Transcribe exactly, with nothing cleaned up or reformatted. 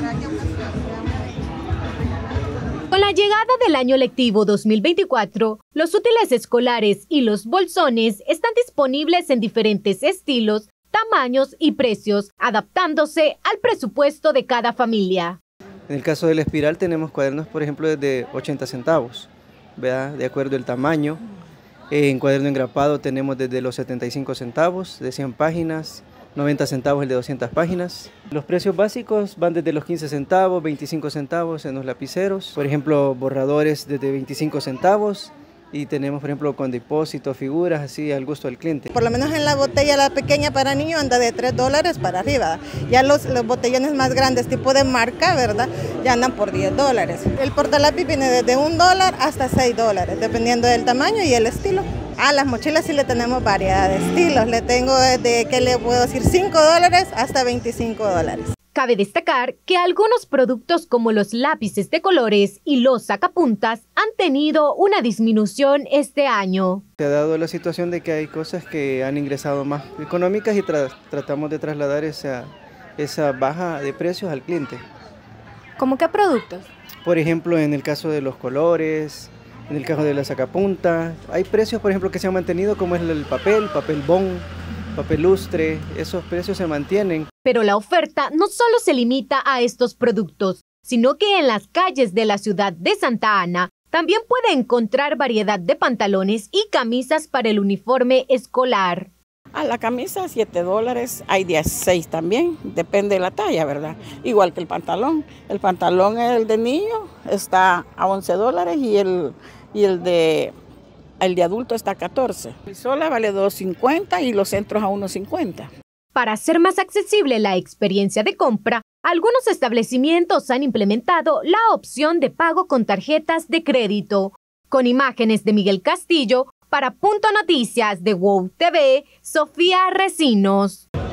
Con la llegada del año lectivo dos mil veinticuatro, los útiles escolares y los bolsones están disponibles en diferentes estilos, tamaños y precios, adaptándose al presupuesto de cada familia. En el caso del espiral tenemos cuadernos, por ejemplo, desde ochenta centavos, ¿verdad? De acuerdo al tamaño. En cuaderno engrapado tenemos desde los setenta y cinco centavos, de cien páginas, noventa centavos el de doscientas páginas. Los precios básicos van desde los quince centavos, veinticinco centavos en los lapiceros. Por ejemplo, borradores desde veinticinco centavos. Y tenemos, por ejemplo, con depósito, figuras, así al gusto del cliente. Por lo menos en la botella la pequeña para niño anda de tres dólares para arriba. Ya los, los botellones más grandes, tipo de marca, ¿verdad? Ya andan por diez dólares. El portalápiz viene desde un dólar hasta seis dólares, dependiendo del tamaño y el estilo. A las mochilas sí le tenemos variedad de estilos. Le tengo de, ¿qué le puedo decir? cinco dólares hasta veinticinco dólares. Cabe destacar que algunos productos como los lápices de colores y los sacapuntas han tenido una disminución este año. Se ha dado la situación de que hay cosas que han ingresado más económicas y tra tratamos de trasladar esa, esa baja de precios al cliente. ¿Cómo qué productos? Por ejemplo, en el caso de los colores, en el caso de la sacapunta, hay precios, por ejemplo, que se han mantenido, como es el papel, papel bond, papel lustre, esos precios se mantienen. Pero la oferta no solo se limita a estos productos, sino que en las calles de la ciudad de Santa Ana también puede encontrar variedad de pantalones y camisas para el uniforme escolar. A la camisa siete dólares, hay dieciséis también, depende de la talla, ¿verdad? Igual que el pantalón. El pantalón, el de niño, está a once dólares y el, y el de... El de adulto está a catorce. El sola vale dos cincuenta y los centros a uno cincuenta. Para hacer más accesible la experiencia de compra, algunos establecimientos han implementado la opción de pago con tarjetas de crédito. Con imágenes de Miguel Castillo, para Punto Noticias de WOW T V, Sofía Recinos.